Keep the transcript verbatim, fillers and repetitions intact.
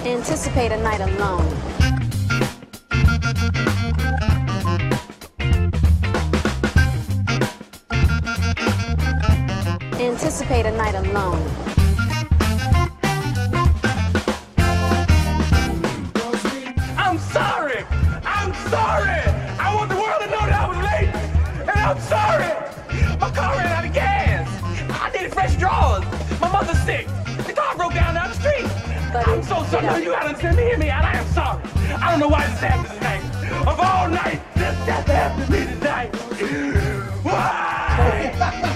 Anticipate a night alone. Anticipate a night alone. I'm sorry! I'm sorry! I want the world to know that I was late! And I'm sorry! My car ran out of gas! I needed fresh drawers! My mother's sick! The car broke down down the street! But I'm so sorry! No, you gotta understand me, hear me out. I am sorry! I don't know why this happened tonight! Of all nights, this just happened to me tonight! Why?